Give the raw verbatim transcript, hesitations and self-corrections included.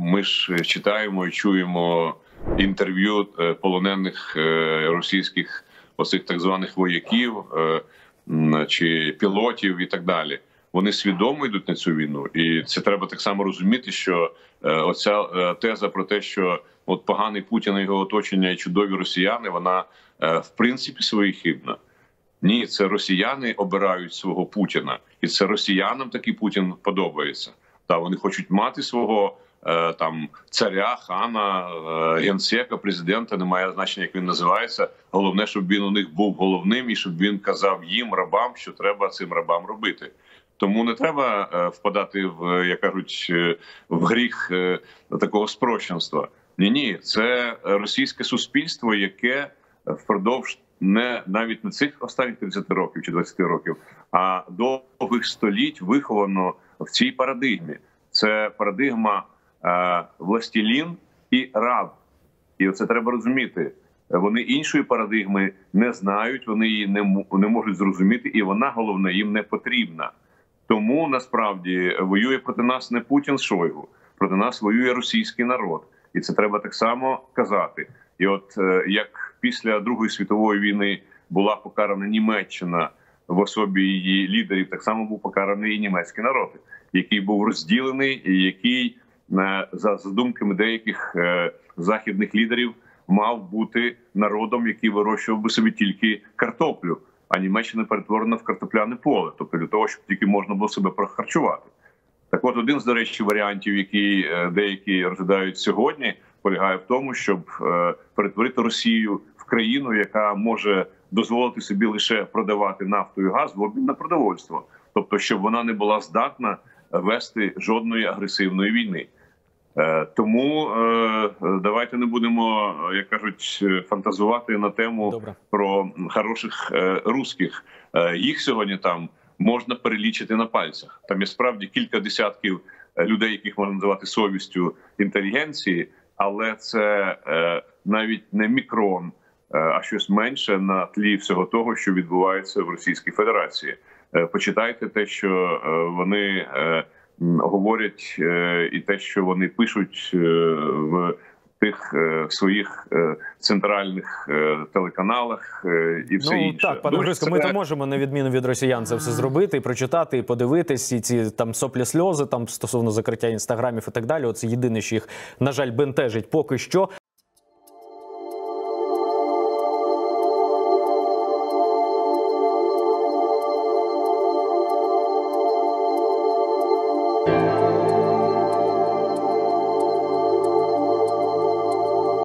Ми ж читаємо і чуємо інтерв'ю полонених російських оцих так званих вояків чи пілотів і так далі. Вони свідомо йдуть на цю війну, і це треба так само розуміти, що оця теза про те, що от поганий Путін і його оточення і чудові росіяни, вона в принципі своїй хибна. Ні, це росіяни обирають свого Путіна, і це росіянам такий Путін подобається. Та вони хочуть мати свого е, там царя, хана, е, генсека, президента, немає значення, як він називається. Головне, щоб він у них був головним і щоб він казав їм, рабам, що треба цим рабам робити. Тому не треба е, впадати в, як кажуть, е, в гріх е, такого спрощенства. Ні-ні, це російське суспільство, яке впродовж не навіть не цих останніх тридцяти років чи двадцяти років, а довгих століть виховано в цій парадигмі. Це парадигма е, властелін і раб. І оце треба розуміти. Вони іншої парадигми не знають, вони її не, не можуть зрозуміти, і вона, головне, їм не потрібна. Тому, насправді, воює проти нас не Путін з Шойгу, проти нас воює російський народ. І це треба так само казати. І от е, як після Другої світової війни була покарана Німеччина в особі її лідерів, так само був покараний і німецький народ, який був розділений, і який, е, за задумками деяких е, західних лідерів, мав бути народом, який вирощував би собі тільки картоплю, а Німеччина перетворена в картопляне поле, тобто для того, щоб тільки можна було себе прохарчувати. Так от, один з, до речі, варіантів, які деякі розглядають сьогодні, полягає в тому, щоб е, перетворити Росію в країну, яка може дозволити собі лише продавати нафту і газ в обмін на продовольство. Тобто, щоб вона не була здатна вести жодної агресивної війни. Е, тому е, давайте не будемо, як кажуть, фантазувати на тему Добре. про хороших е, русських. Е, їх сьогодні там можна перелічити на пальцях. Там є справді кілька десятків людей, яких можна називати совістю інтелігенції, але це е, навіть не мікрон, е, а щось менше на тлі всього того, що відбувається в Російській Федерації. Е, почитайте те, що е, вони е, говорять, е, і те, що вони пишуть е, в тих е, своїх е, центральних е, телеканалах е, і все ну, інше. Так, пане Грицько, ми то можемо, на відміну від росіян, це все зробити, і прочитати, і подивитись, і ці там соплі-сльози там стосовно закриття інстаграмів і так далі. Оце єдине, що їх, на жаль, бентежить поки що.